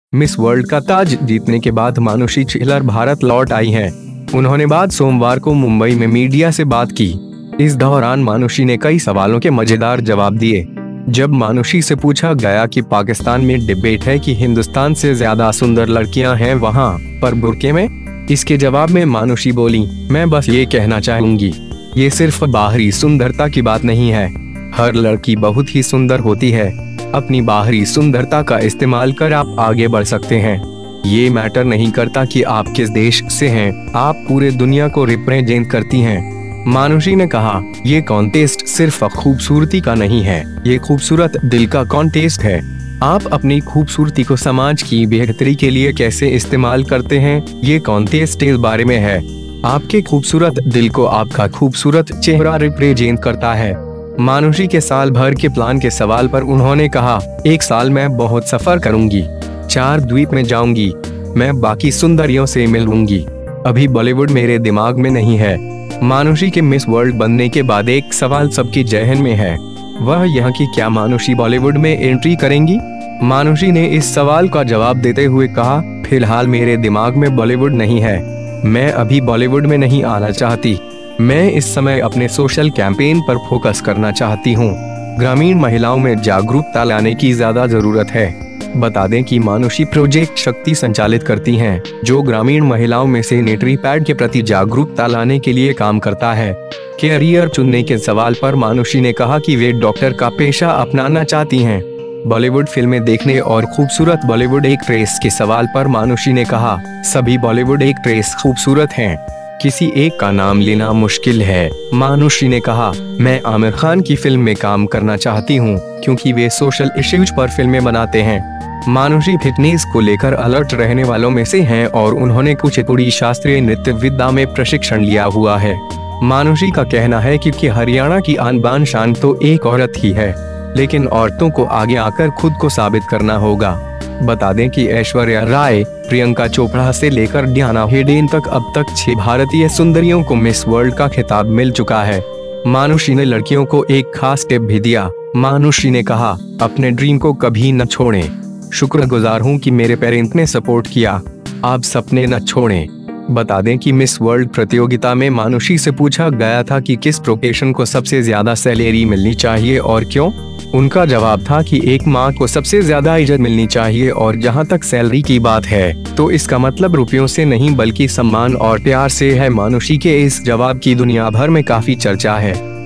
Miss world का ताज जीतने के बाद मानुषी छिल्लर भारत लौट आई हैं। उन्होंने बाद सोमवार को मुंबई में मीडिया से बात की। इस दौरान मानुषी ने कई सवालों के मजेदार जवाब दिए। जब मानुषी से पूछा गया कि पाकिस्तान में डिबेट है कि हिंदुस्तान से ज्यादा सुंदर लड़कियां हैं वहां पर बुर्के में, इसके जवाब में मानुषी बोली, मैं बस ये कहना चाहूंगी, ये सिर्फ बाहरी सुंदरता की बात नहीं है। हर लड़की बहुत ही सुंदर होती है। अपनी बाहरी सुंदरता का इस्तेमाल कर आप आगे बढ़ सकते हैं। ये मैटर नहीं करता कि आप किस देश से हैं, आप पूरे दुनिया को रिप्रेजेंट करती हैं। मानुषी ने कहा, ये कॉन्टेस्ट सिर्फ खूबसूरती का नहीं है, ये खूबसूरत दिल का कॉन्टेस्ट है। आप अपनी खूबसूरती को समाज की बेहतरी के लिए कैसे इस्तेमाल करते हैं, ये कॉन्टेस्ट इस बारे में है। आपके खूबसूरत दिल को आपका खूबसूरत चेहरा रिप्रेजेंट करता है। मानुषी के साल भर के प्लान के सवाल पर उन्होंने कहा, एक साल में बहुत सफर करूंगी, 4 द्वीप में जाऊंगी, मैं बाकी सुंदरियों से मिलूंगी। अभी बॉलीवुड मेरे दिमाग में नहीं है। मानुषी के मिस वर्ल्ड बनने के बाद एक सवाल सबकी जहन में है, वह यह कि क्या मानुषी बॉलीवुड में एंट्री करेंगी। मानुषी ने इस सवाल का जवाब देते हुए कहा, फिलहाल मेरे दिमाग में बॉलीवुड नहीं है, मैं अभी बॉलीवुड में नहीं आना चाहती। मैं इस समय अपने सोशल कैंपेन पर फोकस करना चाहती हूँ। ग्रामीण महिलाओं में जागरूकता लाने की ज्यादा जरूरत है। बता दें कि मानुषी प्रोजेक्ट शक्ति संचालित करती हैं, जो ग्रामीण महिलाओं में सैनिटरी पैड के प्रति जागरूकता लाने के लिए काम करता है। कैरियर चुनने के सवाल पर मानुषी ने कहा कि वे डॉक्टर का पेशा अपनाना चाहती हैं। बॉलीवुड फिल्में देखने और खूबसूरत बॉलीवुड एक्ट्रेस के सवाल पर मानुषी ने कहा, सभी बॉलीवुड एक्ट्रेस खूबसूरत हैं, किसी एक का नाम लेना मुश्किल है। मानुषी ने कहा, मैं आमिर खान की फिल्म में काम करना चाहती हूँ क्योंकि वे सोशल इश्यूज पर फिल्में बनाते हैं। मानुषी फिटनेस को लेकर अलर्ट रहने वालों में से हैं और उन्होंने कुचिपुड़ी शास्त्रीय नृत्य विद्या में प्रशिक्षण लिया हुआ है। मानुषी का कहना है कि हरियाणा की आन बान शान तो एक औरत ही है, लेकिन औरतों को आगे आकर खुद को साबित करना होगा। बता दें कि ऐश्वर्या राय, प्रियंका चोपड़ा से लेकर डियाना हेडेन तक अब तक 6 भारतीय सुंदरियों को मिस वर्ल्ड का खिताब मिल चुका है। मानुषी ने लड़कियों को एक खास टिप भी दिया। मानुषी ने कहा, अपने ड्रीम को कभी न छोड़ें। शुक्रगुजार हूँ कि मेरे पेरेंट्स ने सपोर्ट किया, आप सपने न छोड़ें। बता दें कि मिस वर्ल्ड प्रतियोगिता में मानुषी से पूछा गया था कि किस प्रोफेशन को सबसे ज्यादा सैलरी मिलनी चाहिए और क्यों। उनका जवाब था कि एक माँ को सबसे ज्यादा इज्जत मिलनी चाहिए और जहाँ तक सैलरी की बात है तो इसका मतलब रुपयों से नहीं बल्कि सम्मान और प्यार से है। मानुषी के इस जवाब की दुनिया भर में काफी चर्चा है।